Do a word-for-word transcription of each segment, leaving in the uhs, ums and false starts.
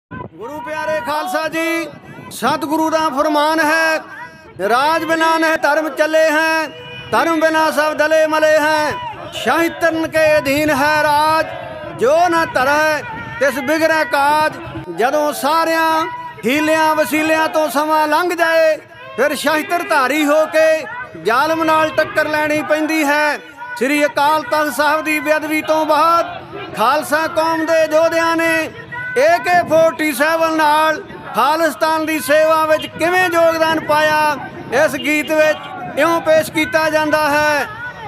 गुरु प्यारे खालसा जी, सतगुरु दा फरमान है, राज बिना न धर्म चले हैं, धर्म बिना सब दले मले हैं। शाहितन के अधीन है राज, जो न तरह तिस बिगड़े काज। जदों सारिया हीलियां वसीलियां तो समा लंघ जाए, फिर शाहितर धारी हो के जालम नाल टक्कर लैनी पैंदी है। श्री अकाल तख्त साहब की बेअदबी तो बाद खालसा कौम के योद्धियां ने ए के फोर्टी सैवन नाल खालिस्तान की सेवा विच किवें योगदान पाया, इस गीत विच इउं पेश किया जाता है।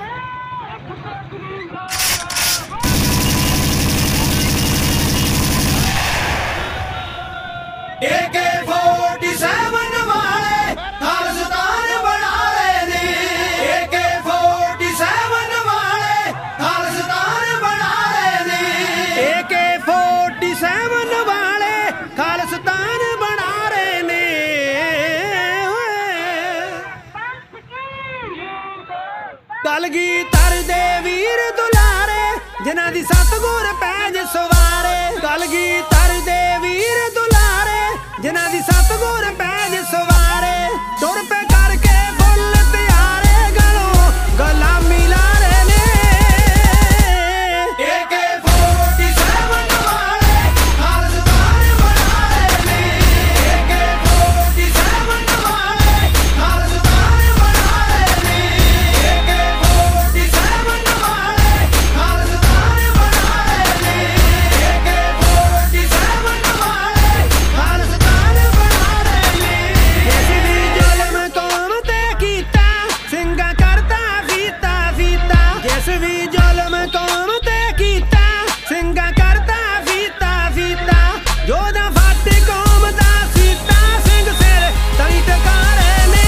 ए के फोर्टी सैवन वाले खालिस्तान बना रहे ने, ए के फोर्टी सैवन वाले खालिस्तान बना रहे ने, ए के फोर्टी सैवन वाले खालिस्तान बना रहे ने। कलगीधर दे वीर दुलारे, जिन्हां दी सतगुर पैज सवारे। कलगीधर दे वीर दुलारे, जिन्हां दी सतगुर पैज सवारे। तुर पे करके फुल त्यारे, गलों गुलामी ला रहे ने। ए के फोर्टी सैवन वाले खालिस्तान बना रहे ने, ए के फोर्टी सैवन वाले खालिस्तान बना रहे ने, ए के फोर्टी सैवन वाले खालिस्तान बना रहे ने, ए के फोर्टी सैवन वाले खालिस्तान बना रहे ने। जिस भी जुल्म कौम ते कीता, सिंगा करता फीता फीता। जिस भी जुल्म कौम ते कीता, सिंगा करता फीता फीता। जोधा फट कौम दा सीता, सिंह सिर तई टका रहे ने।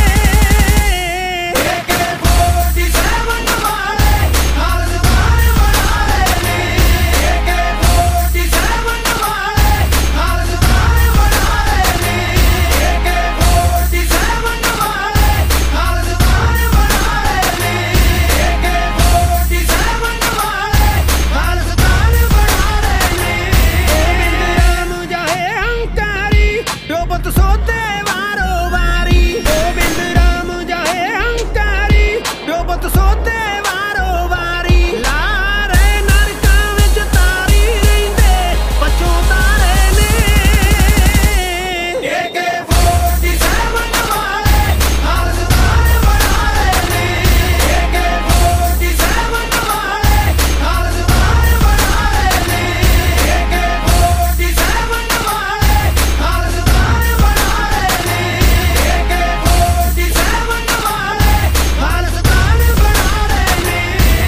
ए के फोर्टी सैवन वाले खालिस्तान बना रहे ने, ए के फोर्टी सैवन वाले खालिस्तान बना रहे ने, ए के फोर्टी सैवन वाले खालिस्तान बना रहे ने, ए के फोर्टी सैवन वाले खालिस्तान बना रहे ने। गोबिंद राम जाए हंकारी, डोबत सोते वारो वारी। गोबिंद राम जाए हंकारी, डोबत सोते वारो वारी। लारे नरकां विच तारी रहिंदे, पछों तारे ने। ए के फोर्टी सैवन वाले खालिस्तान बना रहे ने, ए के फोर्टी सैवन वाले खालिस्तान बना रहे ने, ए के फोर्टी सैवन वाले खालिस्तान बना रहे ने, ए के फोर्टी सैवन वाले खालिस्तान बना रहे ने।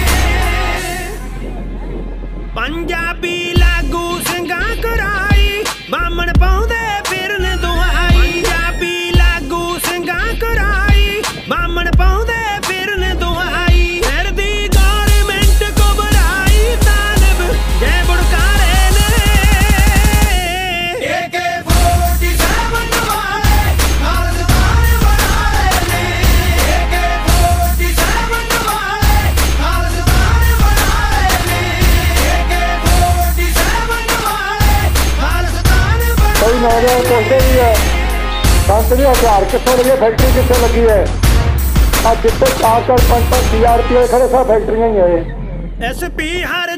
पंजाबी लागू ਸਿੰਘਾਂ कराई, बामण पाउंदे फिरन दुआई। पंजाबी लागू ਸਿੰਘਾਂ कराई, बामण पाउंदे फिरन दुआई। फिर दी गौरमेंट घबराई, तालिब जय बुड़कारे ने। ए के फोर्टी सैवन वाले खालिस्तान बना रहे ने, ए के फोर्टी सैवन वाले खालिस्तान बना रहे ने, ए के फोर्टी सैवन वाले खालिस्तान बना। कई नौजवान सोचते भी है संत जी हथियार कितों लगे, फैक्ट्री कितने लगी है। अब जितने चार चार पाँच पाँच डी आर पी खड़े सब फैक्ट्रियां ही है। एस पी हर